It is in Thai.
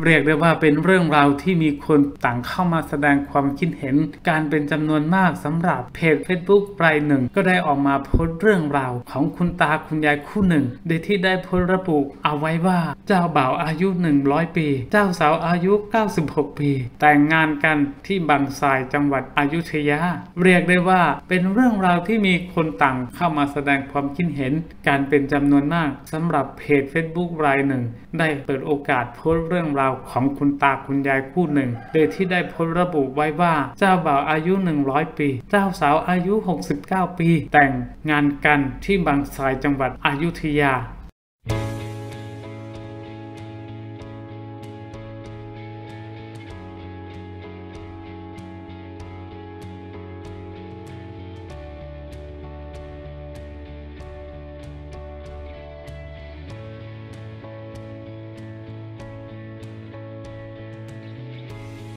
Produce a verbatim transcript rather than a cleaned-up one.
เรียกได้ว่าเป็นเรื่องราวที่มีคนต่างเข้ามาแสดงความคิดเห็นการเป็นจำนวนมากสำหรับเพจ Facebook รายหนึ่งก็ได้ออกมาโพสต์เรื่องราวของคุณตาคุณยายคู่หนึ่งโดยที่ได้โพสต์ระบุเอาไว้ว่าเจ้าบ่าวอายุหนึ่งร้อยปีเจ้าสาวอายุเก้าสิบหกปีแต่งงานกันที่บางทรายจังหวัดอยุธยาเรียกได้ว่าเป็นเรื่องราวที่มีคนต่างเข้ามาแสดงความคิดเห็นการเป็นจำนวนมากสำหรับเพจ Facebook รายหนึ่งได้เปิดโอกาสโพสต์เรื่องราวของคุณตาคุณยายคู่หนึ่งโดยที่ได้โพสต์ระบุไว้ว่าเจ้าบ่าวอายุหนึ่งร้อยปีเจ้าสาวอายุหกสิบเก้าปีแต่งงานกันที่บางทรายจังหวัดอยุธยา